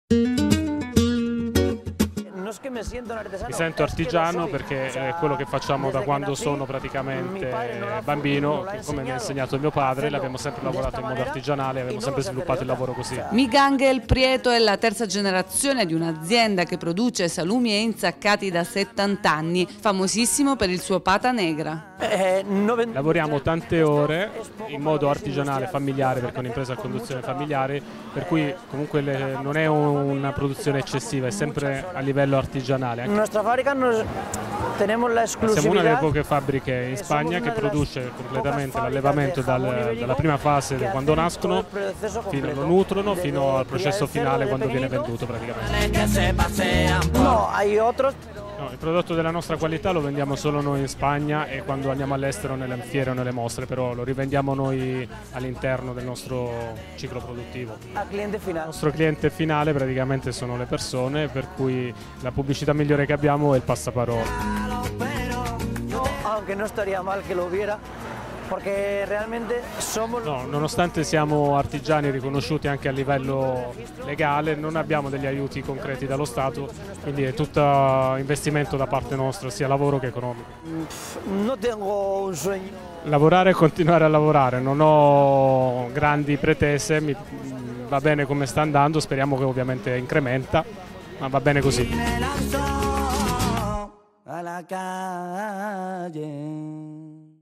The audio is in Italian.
Mi sento artigiano perché è quello che facciamo da quando sono praticamente bambino, come mi ha insegnato mio padre, abbiamo sempre lavorato in modo artigianale, abbiamo sempre sviluppato il lavoro così. Miguel Prieto è la terza generazione di un'azienda che produce salumi e insaccati da 70 anni, famosissimo per il suo pata negra. Lavoriamo tante ore in modo artigianale, familiare, perché è un'impresa a conduzione familiare, per cui comunque non è una produzione eccessiva, è sempre a livello artigianale. Siamo una delle poche fabbriche in Spagna che produce completamente l'allevamento dalla prima fase, quando nascono, lo nutrono, fino al processo finale quando viene venduto praticamente. No, il prodotto della nostra qualità lo vendiamo solo noi in Spagna e quando andiamo all'estero nelle fiere o nelle mostre, però lo rivendiamo noi all'interno del nostro ciclo produttivo. Il nostro cliente finale praticamente sono le persone, per cui la pubblicità migliore che abbiamo è il passaparola. Aunque no estaría mal que lo hubiera, perché realmente somos... No, nonostante siamo artigiani riconosciuti anche a livello legale, non abbiamo degli aiuti concreti dallo Stato, quindi è tutto investimento da parte nostra, sia lavoro che economico. No tengo un sueño. Lavorare e continuare a lavorare, non ho grandi pretese, va bene come sta andando, speriamo che ovviamente incrementa, ma va bene così. A la calle.